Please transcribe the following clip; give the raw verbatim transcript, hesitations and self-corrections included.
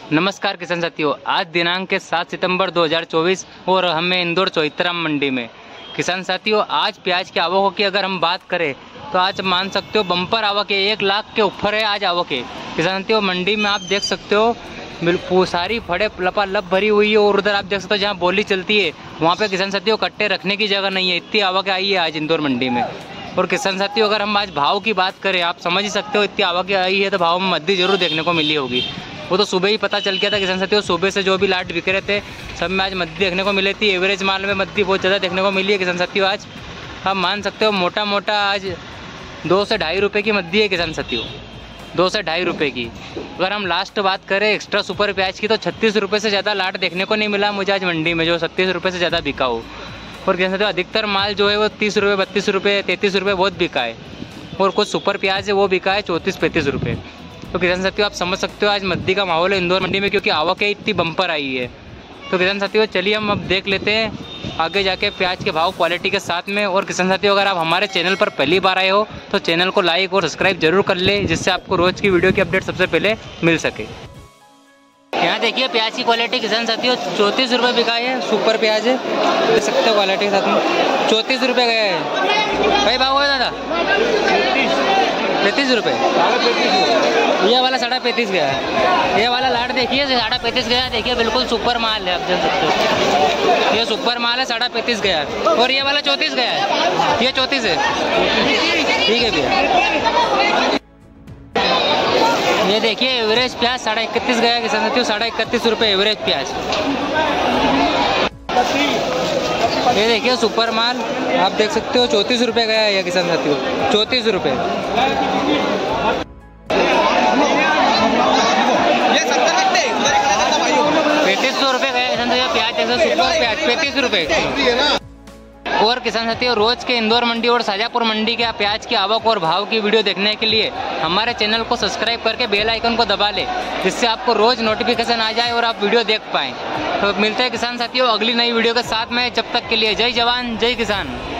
नमस्कार किसान साथियों, आज दिनांक है सात सितंबर दो हज़ार चौबीस और हमें इंदौर चौहत्तराम मंडी में। किसान साथियों, आज प्याज की आवकों की अगर हम बात करें तो आज मान सकते हो बम्पर आवक है, एक लाख के ऊपर है आज आवक है। किसान साथियों, मंडी में आप देख सकते हो बिल्कुल सारी फड़े लपालप भरी हुई है और उधर आप देख सकते हो जहाँ बोली चलती है वहाँ पे किसान साथियों कट्टे रखने की जगह नहीं है, इतनी आवक आई है आज इंदौर मंडी में। और किसान साथियों, अगर हम आज भाव की बात करें, आप समझ ही सकते हो इतनी आवक आई है तो भाव में मद्दी जरूर देखने को मिली होगी। वो तो सुबह ही पता चल गया था किसान साथियों, सुबह से जो भी लाट बिक रहे थे सब में आज मद्दी देखने को मिली थी। एवरेज माल में मद्दी बहुत ज़्यादा देखने को मिली है किसान साथियों। आज आप मान सकते हो मोटा मोटा आज दो से ढाई रुपये की मद्दी है किसान साथियों, दो से ढाई रुपये की। अगर हम लास्ट बात करें एक्स्ट्रा सुपर प्याज की तो छत्तीस रुपये से ज़्यादा लाट देखने को नहीं मिला मुझे आज मंडी में, जो छत्तीस रुपये से ज़्यादा बिका हो। और किसान साथियों, अधिकतर माल जो है वो तीस रुपये बत्तीस रुपये तैंतीस रुपये बहुत बिका है और कुछ सुपर प्याज है वो बिका है चौंतीस पैंतीस रुपये। तो किसान साथियों, आप समझ सकते हो आज मद्दी का माहौल है इंदौर मंडी में, क्योंकि आवक है इतनी बम्पर आई है। तो किसान साथियों, चलिए हम अब देख लेते हैं आगे जाके प्याज के भाव क्वालिटी के साथ में। और किसान साथियों, अगर आप हमारे चैनल पर पहली बार आए हो तो चैनल को लाइक और सब्सक्राइब जरूर कर ले, जिससे आपको रोज़ की वीडियो की अपडेट सबसे पहले मिल सके। यहाँ देखिए प्याज की क्वालिटी किसान साथियों, चौंतीस रुपये बिका है, सुपर प्याज है, देख सकते हो क्वालिटी के साथ में चौंतीस रुपये गया है। भाई भाव है दादा पैंतीस रुपये, ये वाला साढ़े पैंतीस गया है। ये वाला लाट देखिए साढ़े पैंतीस गया, देखिए बिल्कुल सुपर माल है, आप देख सकते हो ये सुपर माल है, साढ़े पैंतीस गया है। और ये वाला चौंतीस गया है, ये चौंतीस है, ठीक है भैया। ये देखिए एवरेज प्याज साढ़े इकतीस गया किसान साथियों, साढ़े इकतीस रुपये एवरेज प्याज। ये देखिए सुपर माल आप देख सकते हो चौंतीस रुपये गया है ये किसान साथियों, चौंतीस रुपये। पैंतीस सौ रुपये गया किसान साथियों प्याज, जैसे सुपर प्याज पैंतीस रुपये। और किसान साथियों, रोज के इंदौर मंडी और शाजापुर मंडी के प्याज की आवक और भाव की वीडियो देखने के लिए हमारे चैनल को सब्सक्राइब करके बेल आइकन को दबा ले, जिससे आपको रोज नोटिफिकेशन आ जाए और आप वीडियो देख पाएँ। तो मिलते हैं किसान साथियों अगली नई वीडियो के साथ में, जब तक के लिए जय जवान जय किसान।